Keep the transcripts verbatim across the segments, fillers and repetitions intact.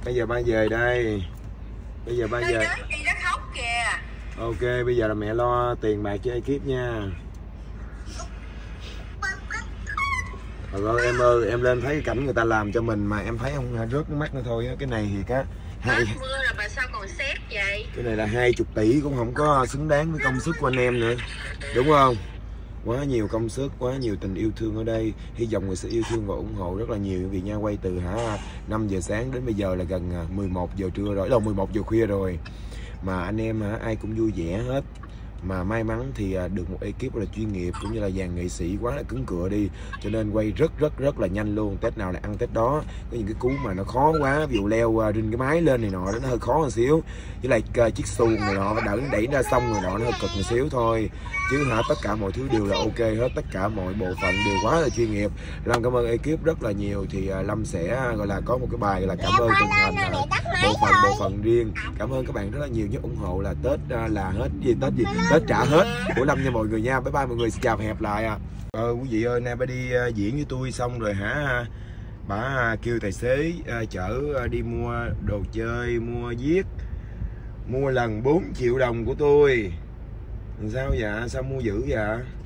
Bây giờ ba về đây. Bây giờ ba về. Chị nó khóc kìa. Ok, bây giờ là mẹ lo tiền bạc cho ekip nha. Trời ơi em ơi, em lên thấy cảnh người ta làm cho mình mà em thấy không rớt nước mắt nữa thôi á. Cái này thì cá hai mưa rồi mà sao còn xét vậy? Cái này là hai chục tỷ cũng không có xứng đáng với công sức của anh em nữa, đúng không? Quá nhiều công sức, quá nhiều tình yêu thương ở đây. Hy vọng người sẽ yêu thương và ủng hộ rất là nhiều. Vì nha, quay từ hả năm giờ sáng đến bây giờ là gần mười một giờ trưa rồi, đâu mười một giờ khuya rồi. Mà anh em hả ai cũng vui vẻ hết. Mà may mắn thì được một ekip là chuyên nghiệp cũng như là dàn nghệ sĩ quá là cứng cựa đi, cho nên quay rất rất rất là nhanh luôn. Tết nào là ăn Tết đó. Có những cái cú mà nó khó quá, ví dụ leo rinh cái mái lên này nọ đó nó hơi khó một xíu, với lại chiếc xuồng này nọ đỡ đẩy ra sông rồi nọ nó hơi cực một xíu thôi, chứ hả tất cả mọi thứ đều là ok hết. Tất cả mọi bộ phận đều quá là chuyên nghiệp. Lâm cảm ơn ekip rất là nhiều. Thì Lâm sẽ gọi là có một cái bài là cảm ơn từng thành bộ phận bộ phận riêng. Cảm ơn các bạn rất là nhiều nhớ ủng hộ. Là Tết là hết gì Tết gì Tết trả hết của Lâm nha mọi người nha. Bye bye mọi người, xin chào và hẹn lại à. Ờ, quý vị ơi, nay bà đi uh, diễn với tôi xong rồi hả, bà uh, kêu tài xế uh, chở uh, đi mua đồ chơi, mua viết, mua lần bốn triệu đồng của tôi. Sao vậy? Sao mua dữ vậy?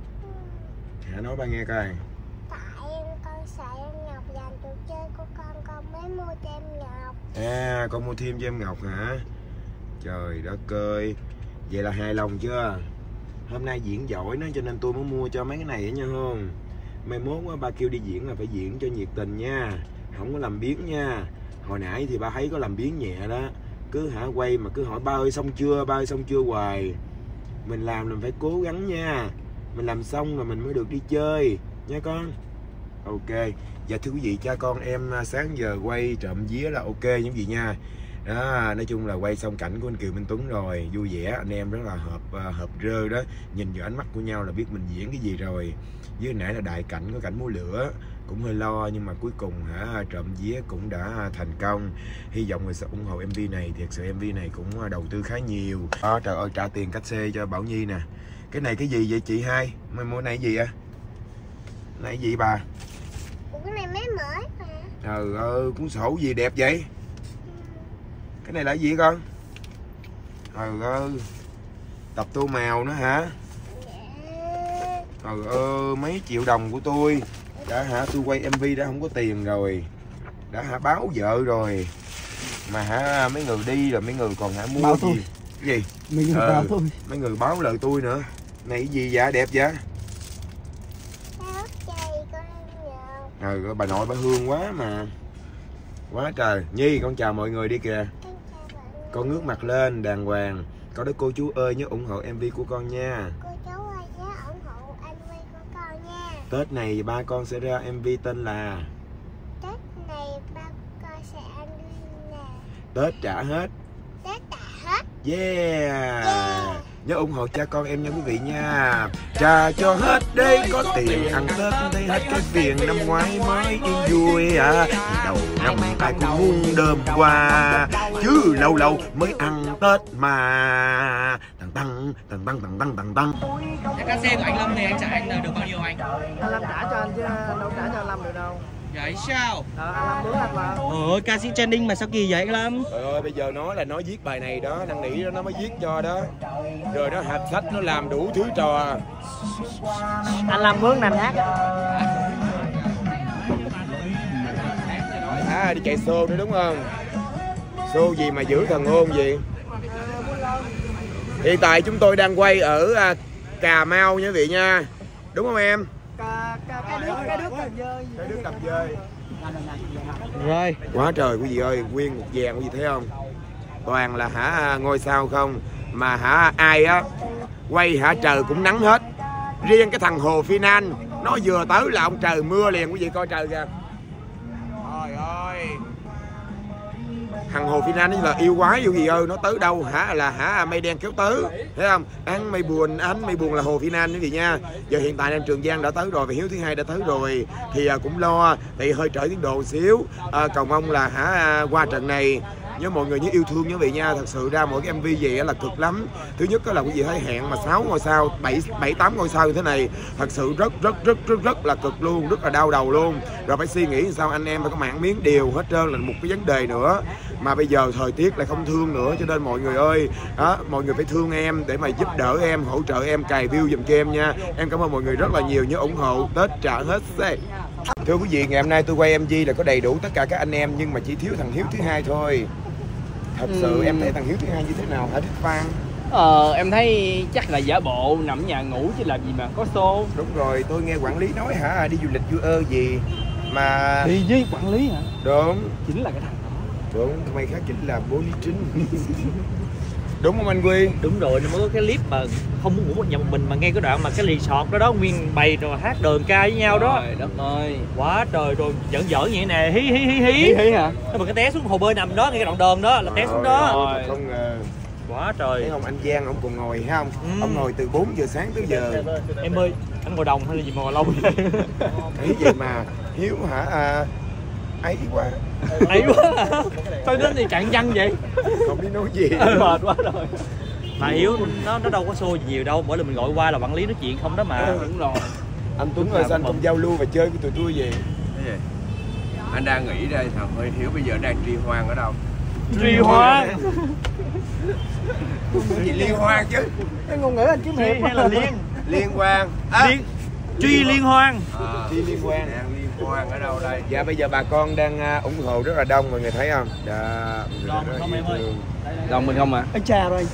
Hả, nói ba nghe coi. Tại em con sợ em Ngọc dành đồ chơi của con, con mới mua cho em Ngọc. À, con mua thêm cho em Ngọc hả? Trời đất ơi, vậy là hài lòng chưa? Hôm nay diễn giỏi nó cho nên tôi mới mua cho mấy cái này nha không? Mai mốt á, ba kêu đi diễn là phải diễn cho nhiệt tình nha, không có làm biếng nha. Hồi nãy thì ba thấy có làm biếng nhẹ đó, cứ hả quay mà cứ hỏi ba ơi xong chưa, ba ơi xong chưa hoài. Mình làm là phải cố gắng nha, mình làm xong rồi mình mới được đi chơi nha con. Ok, dạ thưa quý vị, cha con em sáng giờ quay trộm vía là ok những gì nha. Đó, nói chung là quay xong cảnh của anh Kiều Minh Tuấn rồi, vui vẻ, anh em rất là hợp hợp rơ đó. Nhìn vào ánh mắt của nhau là biết mình diễn cái gì rồi. Với nãy là đại cảnh, có cảnh múa lửa, cũng hơi lo nhưng mà cuối cùng hả trộm vía cũng đã thành công. Hy vọng người sẽ ủng hộ em vê này. Thiệt sự em vê này cũng đầu tư khá nhiều. Đó, trời ơi, trả tiền cách xe cho Bảo Nhi nè. Cái này cái gì vậy chị hai? Mày mua này gì à? Này gì bà? Ủa, cái này mới mới mà. Trời ơi, cuốn sổ gì đẹp vậy? Cái này là gì con? Trời ơi, tập tô màu nữa hả? Dạ. Trời ơi, mấy triệu đồng của tôi đã hả, tôi quay em vê đã không có tiền rồi, đã hả báo vợ rồi mà hả mấy người đi rồi mấy người còn hả mua báo gì? Tôi. Cái gì? Mấy người ờ, báo tôi. Mấy người báo lời tôi nữa. Này cái gì vậy, đẹp vậy? Trời ơi, bà nội bà hương quá mà. Quá trời. Nhi, con chào mọi người đi kìa. Con ngước mặt lên đàng hoàng. Có đó cô chú ơi nhớ ủng hộ em vê của con nha. Cô chú ơi nhớ ủng hộ em vê của con nha. Tết này ba con sẽ ra em vê tên là Tết này ba con sẽ ăn là Tết trả hết. Tết trả hết. Yeah, yeah. Nhớ ủng hộ cha con em nha quý vị nha. Trả cho hết đây có tiền ăn Tết thấy hết cái phiền. Năm ngoái mới yên vui à, thì đầu năm ai cũng muốn đơm qua, chứ lâu lâu mới ăn Tết mà. Tăng tăng tăng tăng tăng tăng tăng tăng. Cái ca xe của anh Lâm thì anh trả anh được bao nhiêu anh? Anh Lâm trả cho anh chứ đâu trả cho anh Lâm được đâu. Vậy sao? Ờ, anh Lâm mướn anh mà. Ôi, ca sĩ trending mà sao kỳ vậy anh Lâm? Trời ơi, bây giờ nói là nó viết bài này đó, năn nỉ đó nó mới viết cho đó. Rồi nó hạch sách nó làm đủ thứ trò. Anh Lâm mướn anh hát. À, đi chạy xô nữa đúng không? Xô gì mà giữ thần hôn gì? Hiện tại chúng tôi đang quay ở à, Cà Mau nha quý vị nha. Đúng không em? Cái nước, cái nước Cần Dơi. Cái nước Cần Dơi. Rồi. Quá trời quý vị ơi, nguyên một dàn quý vị thấy không? Toàn là hả ngôi sao không. Mà hả ai á quay hả trời cũng nắng hết. Riêng cái thằng Hồ Phi Nan nó vừa tới là ông trời mưa liền quý vị coi trời kìa. Trời ơi, thằng Hồ Phi Nan là yêu quái vô gì ơi, nó tới đâu hả là hả mây đen kéo tới, thấy không? Ăn mây buồn, anh mây buồn là Hồ Phi Nan quý vị nha. Giờ hiện tại anh Trường Giang đã tới rồi và Hiếu thứ hai đã tới rồi, thì à, cũng lo thì hơi trễ tiến độ một xíu, à, cầu mong là hả qua trận này nhớ mọi người nhớ yêu thương nhớ vị nha. Thật sự ra mỗi cái em vê về là cực lắm. Thứ nhất là quý vị thấy hẹn mà sáu ngôi sao, bảy bảy tám ngôi sao như thế này, thật sự rất rất rất rất rất là cực luôn, rất là đau đầu luôn. Rồi phải suy nghĩ sao anh em phải có mạng miếng điều hết trơn là một cái vấn đề nữa. Mà bây giờ thời tiết lại không thương nữa, cho nên mọi người ơi, đó, mọi người phải thương em để mà giúp đỡ em, hỗ trợ em, cài view giùm cho em nha. Em cảm ơn mọi người rất là nhiều, nhớ ủng hộ. Tết trả hết xe. Thưa quý vị, ngày hôm nay tôi quay em vê là có đầy đủ tất cả các anh em, nhưng mà chỉ thiếu thằng Hiếu thứ hai thôi. Thật sự ừ. Em thấy thằng Hiếu thứ hai như thế nào hả Đức Phan? Ờ, em thấy chắc là giả bộ nằm nhà ngủ chứ làm gì mà có show. Đúng rồi, tôi nghe quản lý nói hả, đi du lịch vui ơ gì mà... Đi với quản lý hả? Đúng. Chính là cái thằng đó. Đúng, mày khác chính là bố Lý Trinh. Đúng không anh Quy? Đúng rồi, nó mới có cái clip mà không muốn ngủ một nhà một mình mà nghe cái đoạn mà cái resort đó đó nguyên bày rồi hát đờn ca với nhau đó. Trời đất ơi. Quá trời rồi, giỡn giỡn vậy nè, hí hí hí hí. Hí hí hả? Nó mà cái té xuống hồ bơi nằm đó, ngay cái đoạn đờn đó là té xuống đó. Rồi. Không ngờ. Quá trời. Thấy không anh Giang ông còn ngồi thấy không? Ừ. Ông ngồi từ bốn giờ sáng tới giờ. Em ơi, anh ngồi đồng hay là gì mà ngồi lâu vậy? Thấy gì mà Hiếu hả? À, ấy quá. Ấy quá hả? Thôi đến thì cạn văn vậy. Không biết nói gì. Mệt quá rồi. Mà Hiếu nó nó đâu có show nhiều đâu, mỗi lần mình gọi qua là quản lý nói chuyện không đó mà. Ừ, đúng rồi. Anh Tuấn ơi, sao anh không giao lưu và chơi với tụi tôi về? Cái gì? Anh đang nghĩ đây thằng ơi, Hiếu bây giờ đang tri hoan ở đâu? Tri hoan. Cái gì liên hoan chứ? Cái ngôn ngữ anh kiếm hiệp hay là liên liên quan à. Liên truy liên hoan à, truy liên quan đang liên hoan ở đâu đây? Dạ bây giờ bà con đang uh, ủng hộ rất là đông, mọi người thấy không? Dạ, đông không em ơi? Đông mình không à? Anh cha rồi.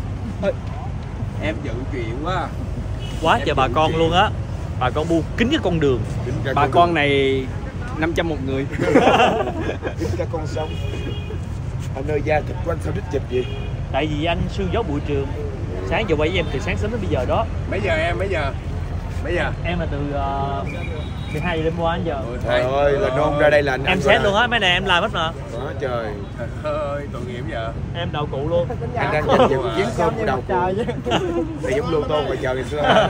Em dự chuyện quá. Quá trời bà con chuyện luôn á. Bà con bu kính cái con đường. Bà con, con này năm trăm một người. Kính cả con sông. Anh ơi, da thịt của anh sao đít chụp gì? Tại vì anh sương gió bụi trường. Sáng giờ quay với em từ sáng sớm đến bây giờ đó. Mấy giờ em, mấy giờ? Mấy giờ? Em là từ uh, mười hai giờ đêm qua đến giờ. Trời ơi, là nôn ra đây là anh. Em xét luôn á, mấy này em làm hết mà. Quá trời. Ơi, tội nghiệp giờ. Em đậu cụ luôn. Anh đang giành giật giếng cơm của đầu cụ. Này giống lô tô ngoài chợ ngày xưa.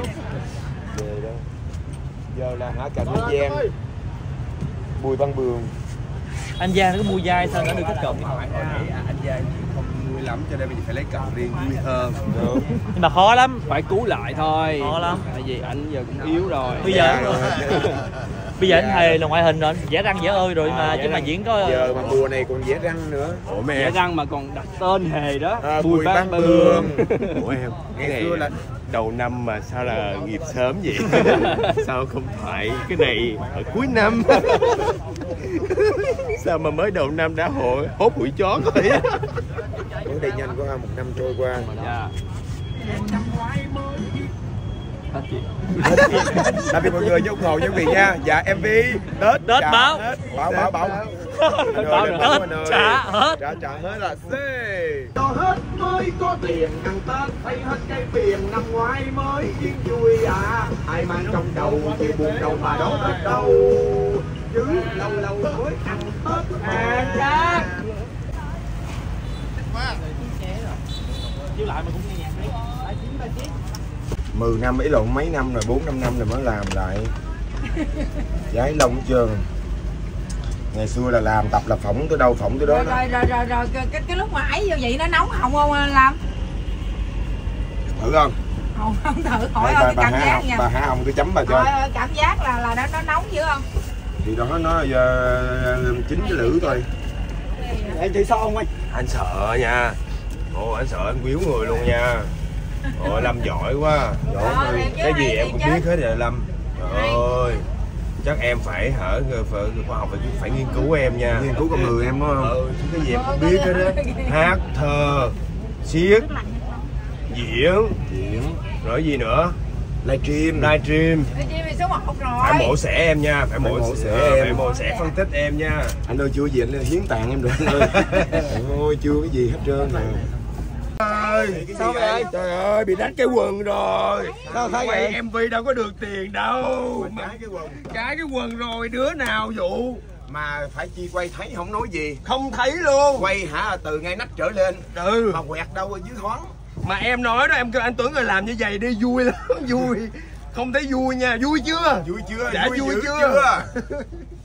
Giờ là hả cảnh An Giang, Bùi Văn Bường. Anh Giang nó có mua dai sao nó được kết cận? Anh Giang không vui lắm cho nên mình phải lấy cặp riêng vui hơn. Đúng. Nhưng mà khó lắm, phải cứu lại thôi. Khó lắm. Tại vì anh giờ cũng yếu rồi. Bây giờ bây giờ anh thề là ngoại hình rồi, vẽ răng vẽ ơi rồi mà, chứ mà diễn có giờ mà mùa này còn vẽ răng nữa. Ủa mẹ, vẽ răng mà còn đặt tên hề đó. À, Bùi Văn Bường. Ủa em, cái này là đầu năm mà sao là nghiệp sớm vậy? Sao không phải cái này ở cuối năm? Sao mà mới đầu năm đã hội hốt bụi chó rồi á? Ở đây nhanh quá, một năm trôi qua. Dạ. Tạm biệt mọi người, nhớ ủng hộ cho vị nha. Dạ em vê Tết Tết báo báo báo báo báo Tết trả hết, trả trả hết là C. Cho hết mới có tiền ăn Tết, thấy hết cái phiền năm ngoái mới yên vui à. Ai mang trong đầu chuyện buồn đầu mà đó Tết đâu, chứ lâu lâu mới ăn Tết à cha. Chiếu lại mà cũng nghe nhạc đấy. mười năm ý lộn mấy năm rồi, bốn năm năm rồi mới làm lại. Giái lông hết trơn. Ngày xưa là làm tập là phỏng tới đâu phỏng tới đó. Rồi rồi rồi rồi, rồi. Cái, cái cái lúc mà ấy vô vậy nó nóng họng không làm? Thử không? Không, không thử hỏi bà, ơi, bà cảm Hả giác Hồng, nha. bà Hả Hồng tôi chấm bà cho. Rồi, cảm giác là là nó, nó nóng dữ không? Thì đó nó uh, chín cái lửa thôi. Anh thấy sao không anh? Anh sợ nha. Ồ, anh sợ anh quýu người luôn nha. Ôi Lâm giỏi quá. Giỏi rồi, cái gì em đi cũng chứ. biết hết rồi Lâm. Trời ơi. Chắc em phải hở khoa học phải, phải nghiên cứu em nha. Nghiên cứu con người em đúng không? Ừ, cái gì em cũng biết hết đó. Hát, thơ, siết, diễn, diễn, rồi gì nữa? Livestream. Livestream. Livestream thì số một rồi. Phải mổ xẻ em nha, phải mổ, phải mổ xẻ xẻ em. phải mổ xẻ phân tích em nha. Anh ơi chưa gì anh hiến tạng em được anh ơi. Ôi chưa cái gì hết trơn nè. Ơi, sao vậy? Trời ơi, bị đánh cái quần rồi. Sao thấy quay vậy? em vê đâu có được tiền đâu. Mà trái cái quần. Trái cái quần rồi, đứa nào vụ? Mà phải chi quay thấy không nói gì. Không thấy luôn. Quay hả từ ngay nách trở lên. Ừ. Mà quẹt đâu ở dưới thoáng. Mà em nói đó, em kêu anh Tuấn rồi làm như vậy đi, vui lắm, vui. Không thấy vui nha, vui chưa? Vui chưa? Dạ vui, vui dữ chưa? chưa?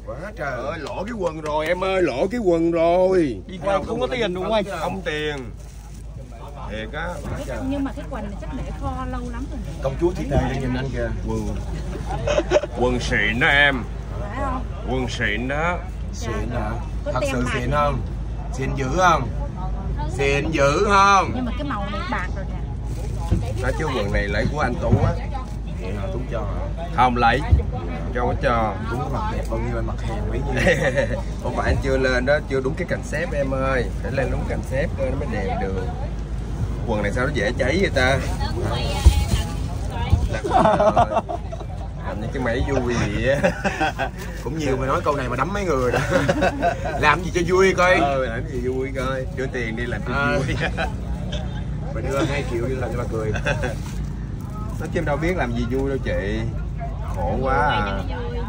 Quá trời ơi, lỗ cái quần rồi em ơi, lỗ cái quần rồi. Đi qua không có tiền đúng không anh? Không tiền. Thiệt á. Nhưng mà cái quần này chắc để kho lâu lắm rồi. Công chúa Thị Tề đang nhìn anh kìa. Quần quần xịn đó em. Phải không? Quần xịn đó. Xịn hả? Có Thật tem sự mặt. xịn không? Xịn dữ không? Xịn dữ không? Nhưng mà cái màu này bạc rồi nè. Nói chứ quần này lấy của anh Tú á. Vậy hả? Tú cho hả? Không lấy. Cho có cho. Tú có mặt đẹp bao nhiêu anh mặc hèn mấy nhiêu. Không phải anh chưa lên đó, chưa đúng cái cạnh xếp em ơi. Phải lên đúng cạnh xếp coi nó mới đẹp được. Quần này sao nó dễ cháy vậy ta? Làm như cái máy vui gì á. Cũng nhiều mà nói câu này mà đấm mấy người đó. Làm gì cho vui coi. Ờ, làm gì vui coi. Đưa tiền đi làm cho À. vui. Mà đưa hai triệu đi làm cho bà cười. Nói chứ em đâu biết làm gì vui đâu chị. Khổ quá à.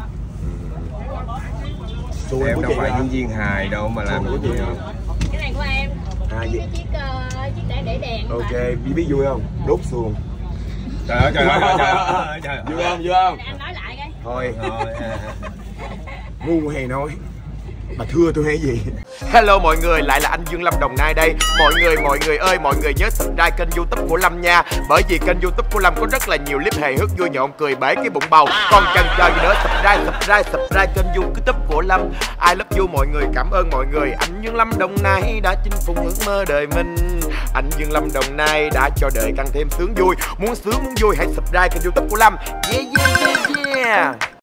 Xui Em của đâu chị phải hả? nhân viên hài đâu mà làm Xui của gì chị hả? Cái này của em. À gì? Chiếc uh, chiếc để để đèn. Ok, biết biết vui không? Đốt xuồng. Trời ơi, trời ơi, trời ơi, trời ơi. Vui không? Vui không? Anh nói lại coi. Thôi, Thôi, à. ngu hề nói. Bà thưa tôi hay gì? Hello mọi người, lại là anh Dương Lâm Đồng Nai đây. Mọi người, mọi người ơi, mọi người nhớ subscribe kênh YouTube của Lâm nha. Bởi vì kênh YouTube của Lâm có rất là nhiều clip hài hước vui nhộn cười bể cái bụng bầu. Còn chần chờ gì nữa, subscribe, subscribe, subscribe kênh YouTube của Lâm. I love you mọi người, cảm ơn mọi người. Anh Dương Lâm Đồng Nai đã chinh phục ước mơ đời mình. Anh Dương Lâm Đồng Nai đã cho đời càng thêm sướng vui. Muốn sướng muốn vui hãy subscribe kênh YouTube của Lâm. Yeah yeah yeah yeah.